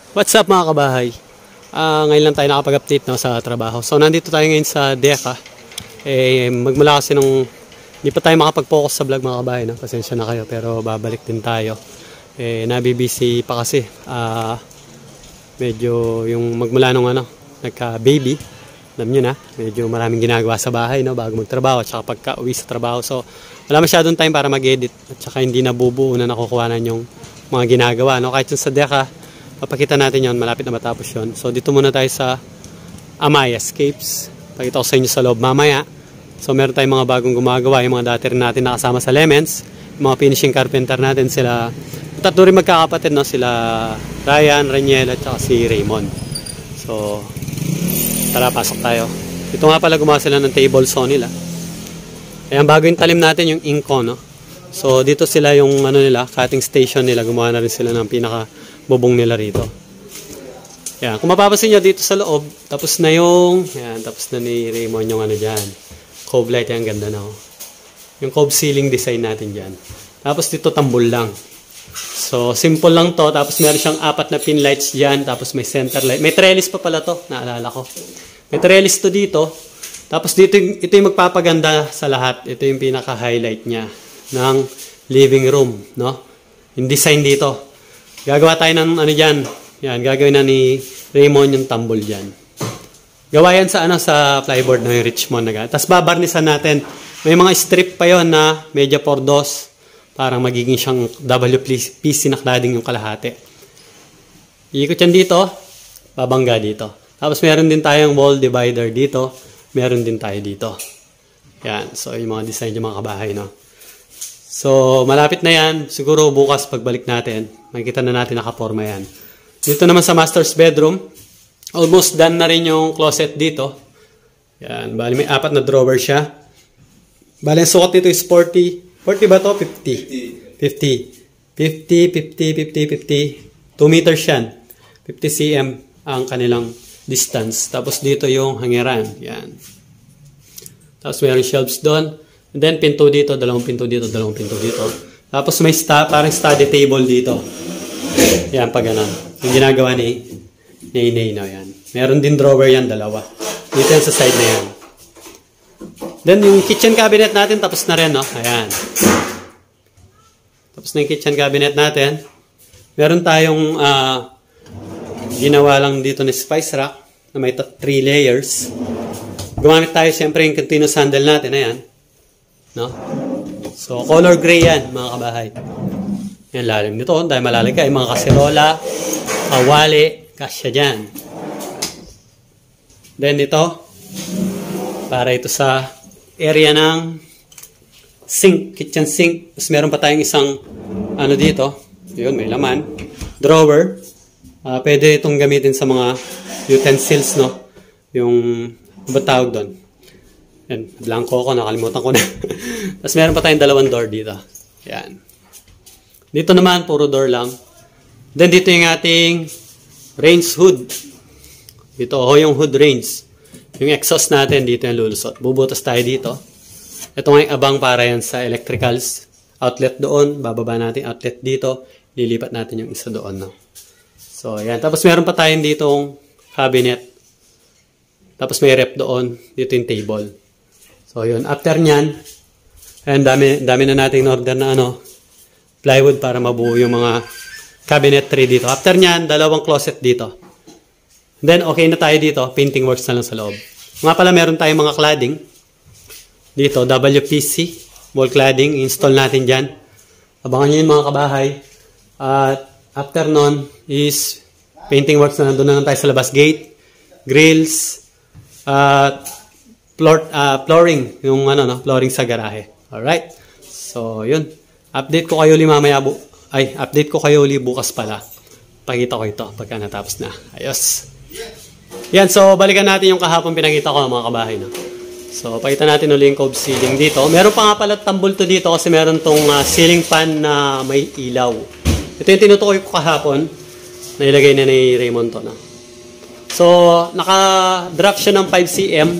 What's up mga kabahay? Ngayon lang tayo nakapag-update sa trabaho. So nandito tayo ngayon sa DECA. Magmula kasi nung hindi pa tayo makapag-focus sa vlog mga kabahay. Pasensya na kayo pero babalik din tayo. Nabibisi pa kasi. Medyo yung magmula nung nagka-baby. Alam nyo na, medyo maraming ginagawa sa bahay bago magtrabaho at saka pagka-uwi sa trabaho. So wala masyadong time para mag-edit at saka hindi nabubuo na nakukuhanan yung mga ginagawa. Kahit yung sa DECA, papakita natin yon, malapit na matapos yon. So dito muna tayo sa Amaia, Scapes. Pakita ko sa inyo sa loob mamaya. So meron tayong mga bagong gumagawa, yung mga dati rin natin nakasama sa Lemons, yung mga finishing carpenter natin, sila tatlo rin magkakapatid, sila Ryan, Raniel at saka si Raymond. So tara, pasok tayo. Ito nga pala, gumawa sila ng table saw nila. Ayan, bago yung talim natin yung inko, So dito sila yung nila, cutting station nila, gumawa na rin sila ng pinaka bubong nila rito. Yan, kung mapapansin nyo dito sa loob, tapos na yung, yan, tapos na ni Raymond yung dyan. Cove light, yan, ganda na. Yung cove ceiling design natin dyan. Tapos dito tambol lang. So, simple lang to. Tapos meron siyang 4 na pin lights dyan. Tapos may center light. May trellis pa pala to, naalala ko. May trellis to dito. Tapos dito, ito yung magpapaganda sa lahat. Ito yung pinaka-highlight niya ng living room, Yung design dito. Gagawa tayo ng dyan. Yan, gagawin na ni Raymond yung tambol dyan. Gawa yan sa sa plyboard yung Richmond na Tapos babarnisan natin. May mga strip pa yon na medya pordos. Parang magiging siyang WPC na cladding yung kalahati. Iikot yan dito. Babangga dito. Tapos meron din tayong wall divider dito. Meron din tayo dito. Yan. So yung mga design yung mga kabahay, So, malapit na yan. Siguro bukas pagbalik natin, makikita na natin nakaporma yan. Dito naman sa master's bedroom, almost done na rin yung closet dito. Yan. Bali, may 4 na drawer siya. Bali, ang sukat dito is 40. 40 ba to? 50. 50. 2 meters yan. 50 cm ang kanilang distance. Tapos dito yung hangiran. Yan. Tapos mayroong shelves doon. And then, pinto dito, 2 pinto dito, 2 pinto dito. Tapos may parang study table dito. Yan, pag ganun. Yung ginagawa ni Nay, yan. Meron din drawer yan, 2. Dito yan sa side na yan. Then, yung kitchen cabinet natin, tapos na rin, Ayan. Tapos na yung kitchen cabinet natin. Meron tayong ginawa lang dito na spice rack na may 3 layers. Gumamit tayo, siyempre, yung continuous handle natin. Ayan. So, color gray yan, mga kabahay. Yan, lalim nito. Dahil malalim ka. Yung mga kaserola, kawali, kasya dyan. Then, ito, para ito sa area ng sink, kitchen sink. Tapos, meron pa tayong isang, dito. Yun, may laman. Drawer. Pwede itong gamitin sa mga utensils, Yung, ba tawag doon? Yan, blanco ko, nakalimutan ko na. Tapos meron pa tayong 2 door dito. Yan. Dito naman, puro door lang. Then dito yung ating range hood. Dito, yung hood range. Yung exhaust natin, dito yung lulusot. Bubutas tayo dito. Ito nga yung abang para yan sa electricals. Outlet doon, bababa natin outlet dito. Lilipat natin yung isa doon. So, yan. Tapos meron pa tayong ditong cabinet. Tapos may rep doon. Dito yung table. So, yun. After nyan, ayan, dami na natin order na plywood para mabuo yung mga cabinet tray dito. After nyan, 2 closet dito. Then, okay na tayo dito. Painting works na lang sa loob. Nga pala, meron tayong mga cladding. Dito, WPC, wall cladding. Install natin dyan. Abangan nyo yung mga kabahay. At after nun is painting works na. Nandun na tayo sa labas gate, grills, at flooring, yung flooring sa garahe. Alright? So, yun. Update ko kayo mamaya update ko kayo bukas pala. Pakita ko ito pagka natapos na. Ayos. Yan, so balikan natin yung kahapon pinakita ko mga kabahay, So, pakita natin ulit yung cove ceiling dito. Meron pa nga pala tambol to dito kasi meron tong ceiling fan na may ilaw. Ito yung tinutukoy ko kahapon na ilagay na ni Raymond to, So, naka-drop siya ng 5 cm.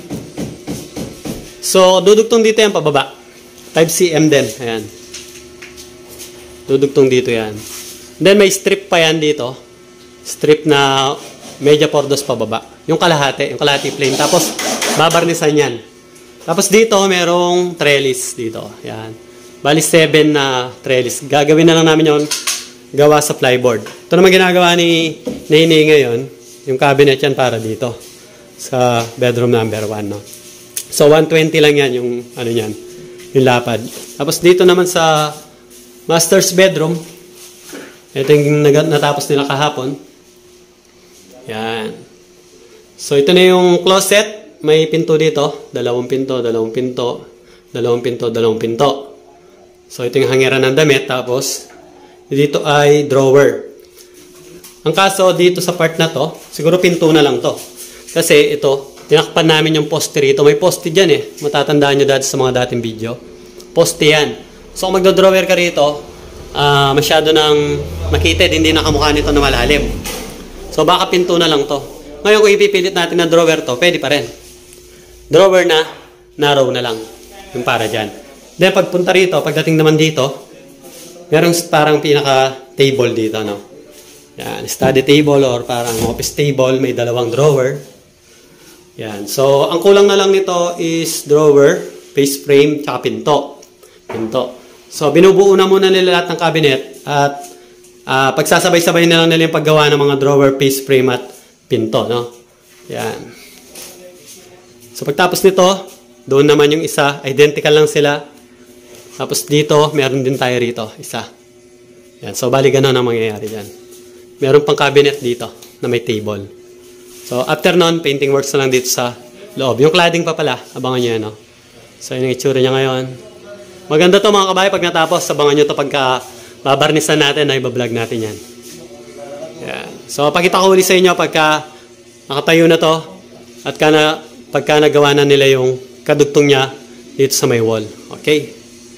So, dudugtong dito yan pababa. 5 cm din. Ayan. Dudugtong dito yan. Then, may strip pa yan dito. strip na media pordos pababa. Yung kalahati plain. Tapos, babarnisan yan. Tapos dito, merong trellis dito. Yan. Bali 7 na trellis. Gagawin na lang namin yung gawa sa plyboard. Ito naman ginagawa ni Nene ngayon. Yung cabinet yan para dito. Sa bedroom number 1. No? So, 120 lang yan yung, ano yan, yung lapad. Tapos dito naman sa master's bedroom. Ito yung natapos nila kahapon. Yan. So, ito na yung closet. May pinto dito. Dalawang pinto. So, ito yung hangeran ng damit. Tapos, dito ay drawer. Ang kaso, dito sa part na to, siguro pinto na lang to. Kasi ito, tinakpan namin yung poste rito. May poste dyan eh. Matatandaan nyo dati sa mga dating video. Poste yan. So, kung magdo-drawer ka rito, masyado nang makitid. Hindi nakamukha nito na malalim. So, baka pinto na lang to. Ngayon, kung ipipilit natin na drawer to, pwede pa rin. Drawer na, narrow na lang. Yung para dyan. Then, pagpunta rito, pagdating naman dito, merong parang pinaka-table dito, no? Yan, study table or parang office table. May dalawang drawer. Yan. So, ang kulang na lang nito is drawer, face frame, tsaka pinto. So, binubuo na muna nila lahat ng cabinet at pagsasabay-sabay na lang nila yung paggawa ng mga drawer, face frame at pinto, no? Yan. So, pagtapos nito, doon naman yung isa. Identical lang sila. Tapos dito, meron din tayo rito. Isa. Yan. So, bali ganun ang mangyayari dyan. Meron pang cabinet dito na may table. So, after nun, painting works na lang dito sa loob. Yung cladding pa pala, abangan nyo yan, no? So, yun ang itsura niya ngayon. Maganda to mga kabahay pag natapos. Abangan nyo to pagka babarnisan natin na ibablog natin yan. Yan. So, pakita ko ulit sa inyo pagka nakatayo na to at pagka nagawa na nila yung kadugtong niya dito sa may wall. Okay?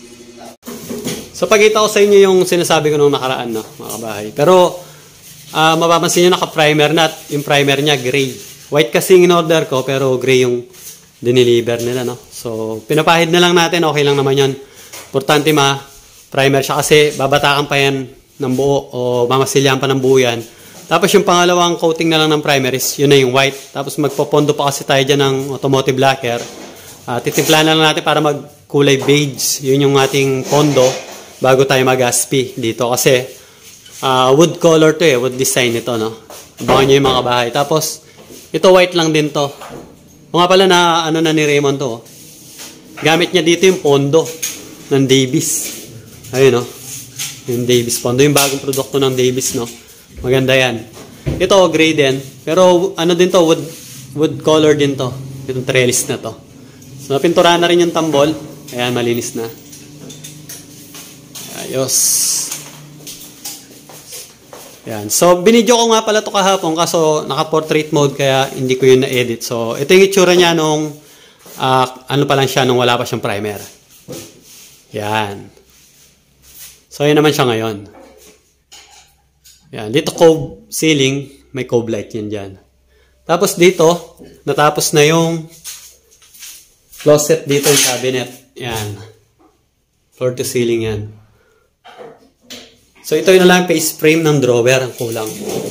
So, pakita ko sa inyo yung sinasabi ko nung nakaraan, no, mga kabahay. Pero, mapapansin nyo naka-primer na at yung primer niya gray. White kasi in order ko, pero gray yung diniliver nila, no? So, pinapahid na lang natin. Okay lang naman yan. Importante primer siya kasi babatakan pa yan ng buo o mamasilyan pa ng buo yan. Tapos yung pangalawang coating na lang ng primer is yun na yung white. Tapos magpopondo pa kasi tayo dyan ng automotive lacquer. Titimplahan na lang natin para magkulay beige. Yun yung ating pondo bago tayo mag-aspi dito. Kasi wood color to eh. Wood design ito, no? Abangan nyo yung mga kabahay. Tapos ito white lang din to. O nga pala na ano na ni Raymond to. Gamit niya dito yung pondo ng Davis. Ayun, no? Yung Davis pondo. Yung bagong produkto ng Davis, no? Maganda yan. Ito, gray din. Pero, ano din to, wood color din to. Itong trellis na to. So, napinturahan na rin yung tambol. Ayan, malinis na. Ayos. Ayan. So, binidyo ko nga pala to kahapon kaso naka-portrait mode kaya hindi ko yun na-edit. So, ito yung itsura niya nung ano pa lang siya nung wala pa siyang primer. Yan. So, yun naman siya ngayon. Yan. Dito cove ceiling, may cove light yan dyan. Tapos dito, natapos na yung closet dito yung cabinet. Yan. Floor to ceiling yan. So, ito yun na lang face frame ng drawer. Ang kulang.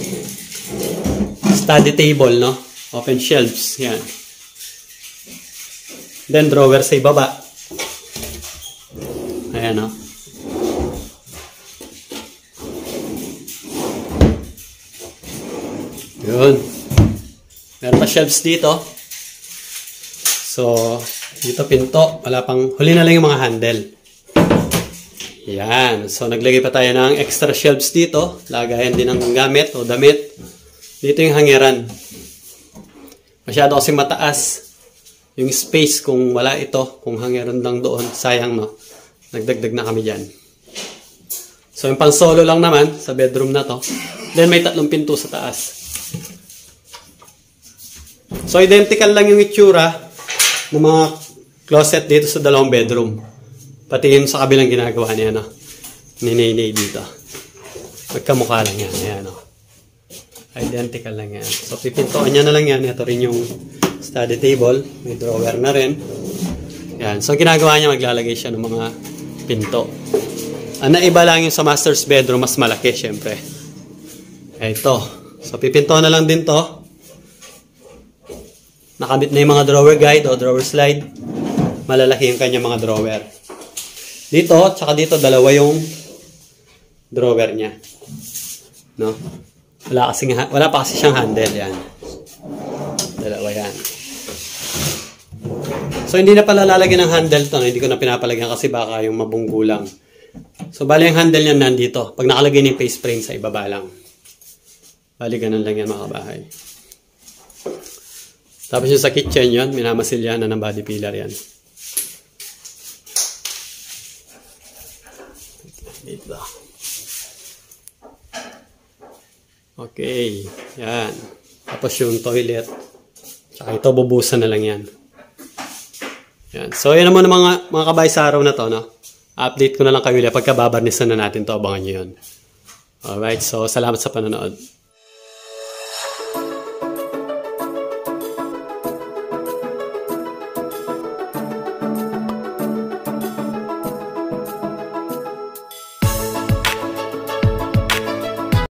Study table, no? Open shelves. Yan. Then, drawer sa ibaba. Ayan, no? Yun. Meron pa shelves dito. So, dito pinto. Wala pang, huli na lang yung mga handle. Yan. So, naglagay pa tayo ng extra shelves dito. Lagayan din ng gamit o damit. Dito yung hangeran. Masyado kasing mataas yung space kung wala ito. Kung hangeran lang doon. Sayang, no? Nagdagdag na kami dyan. So, yung pang solo lang naman sa bedroom na to. Then, may 3 pinto sa taas. So, identical lang yung itsura ng mga closet dito sa 2 bedroom. Pati yun sa kabilang ginagawa niya, no? Ni Nene dito. Magkamukha lang yan. Ayan, no? Identical lang yan. So, pipintoan niya na lang yan. Ito rin yung study table. May drawer na rin. Ayan. So, ginagawa niya, maglalagay siya ng mga pinto. Ang naiba lang yung sa master's bedroom, mas malaki, syempre. Ito. So, pipinto na lang din to. Nakabit na yung mga drawer guide o drawer slide. Malalaki yung kanya mga drawer. Dito, tsaka dito, dalawa yung drawer niya. No? Wala pa kasi siyang handle. Yan. Dalawa yan. So, hindi na pala lalagyan ng handle to. No? Hindi ko na pinapalagyan kasi baka yung mabunggo lang. So, bali yung handle niya nandito. Pag nakalagay ng face frame sa ibaba lang. Bali, ganun lang yan mga kabahay. Tapos yung sa kitchen yun, minamasilyan na ng body pillar yan. Dito. Okay. Yan. Tapos yung toilet. Tsaka ito, bubusan na lang yan. Yan. So, yan naman mga kabay sa araw na to, no? Update ko na lang kayo pagka babarnisan na natin to. Abangan nyo yun. Alright. So, salamat sa panonood.